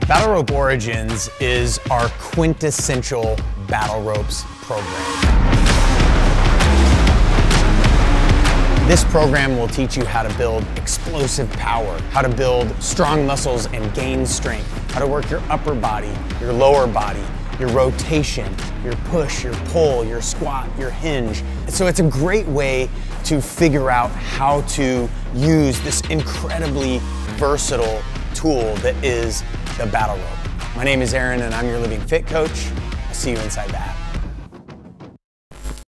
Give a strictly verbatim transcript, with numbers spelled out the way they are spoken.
Battle Rope Origins is our quintessential battle ropes program. This program will teach you how to build explosive power, how to build strong muscles and gain strength, how to work your upper body, your lower body, your rotation, your push, your pull, your squat, your hinge. So it's a great way to figure out how to use this incredibly versatile tool that is the battle rope. My name is Aaron and I'm your Living Fit coach. I'll see you inside that.